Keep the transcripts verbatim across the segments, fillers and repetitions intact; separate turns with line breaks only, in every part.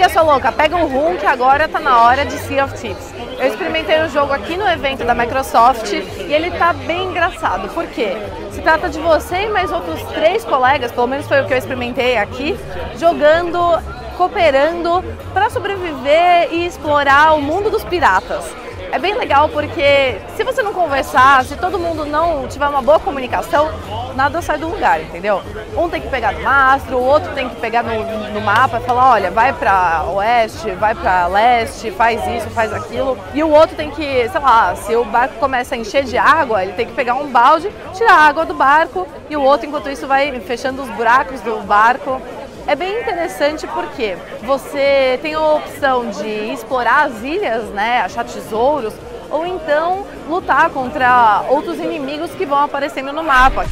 Liga, sua louca, pega um rum que agora tá na hora de Sea of Thieves. Eu experimentei o jogo aqui no evento da Microsoft e ele tá bem engraçado. Por quê? Se trata de você e mais outros três colegas, pelo menos foi o que eu experimentei aqui, jogando, cooperando para sobreviver e explorar o mundo dos piratas. É bem legal porque se você não conversar, se todo mundo não tiver uma boa comunicação, nada sai do lugar, entendeu? Um tem que pegar no mastro, o outro tem que pegar no, no mapa e falar, olha, vai pra oeste, vai pra leste, faz isso, faz aquilo. E o outro tem que, sei lá, se o barco começa a encher de água, ele tem que pegar um balde, tirar a água do barco e o outro, enquanto isso, vai fechando os buracos do barco. É bem interessante porque você tem a opção de explorar as ilhas, né, achar tesouros, ou então lutar contra outros inimigos que vão aparecendo no mapa.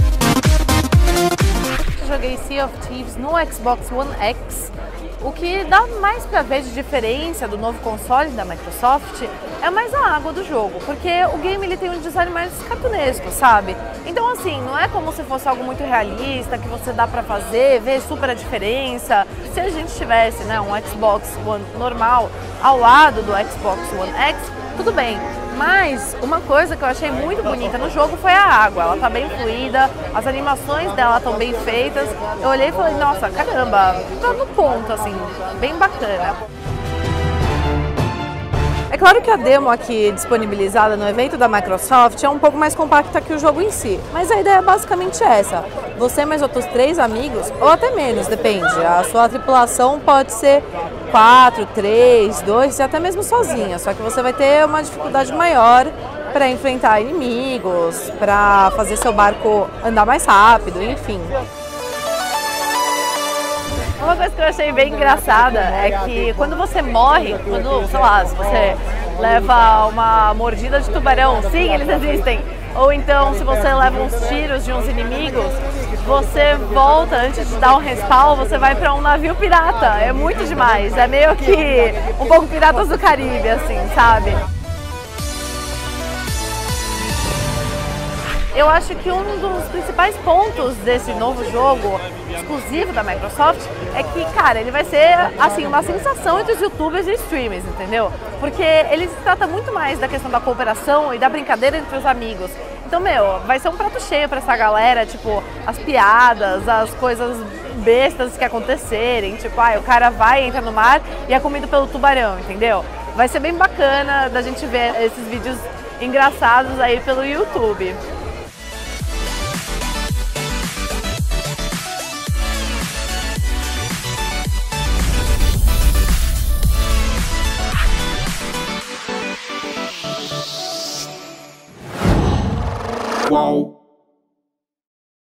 Eu joguei Sea of Thieves no Xbox One X. O que dá mais pra ver de diferença do novo console da Microsoft é mais a água do jogo, porque o game ele tem um design mais cartunesco, sabe? Então assim, não é como se fosse algo muito realista, que você dá pra fazer, ver super a diferença. Se a gente tivesse, né, um Xbox One normal ao lado do Xbox One X, tudo bem. Mas uma coisa que eu achei muito bonita no jogo foi a água. Ela tá bem fluida, as animações dela estão bem feitas. Eu olhei e falei, nossa, caramba, tá no ponto, assim, bem bacana. É claro que a demo aqui disponibilizada no evento da Microsoft é um pouco mais compacta que o jogo em si, mas a ideia é basicamente essa. Você mais outros três amigos, ou até menos, depende. A sua tripulação pode ser quatro, três, dois e até mesmo sozinha, só que você vai ter uma dificuldade maior para enfrentar inimigos, para fazer seu barco andar mais rápido, enfim. Uma coisa que eu achei bem engraçada é que quando você morre, quando, sei lá, se você leva uma mordida de tubarão, sim, eles existem, ou então se você leva uns tiros de uns inimigos, você volta, antes de dar um respawn, você vai para um navio pirata. É muito demais, é meio que um pouco Piratas do Caribe, assim, sabe? Eu acho que um dos principais pontos desse novo jogo exclusivo da Microsoft é que, cara, ele vai ser, assim, uma sensação entre os youtubers e streamers, entendeu? Porque ele se trata muito mais da questão da cooperação e da brincadeira entre os amigos. Então, meu, vai ser um prato cheio pra essa galera, tipo, as piadas, as coisas bestas que acontecerem, tipo, ah, o cara vai, entra no mar e é comido pelo tubarão, entendeu? Vai ser bem bacana da gente ver esses vídeos engraçados aí pelo YouTube.
Wow.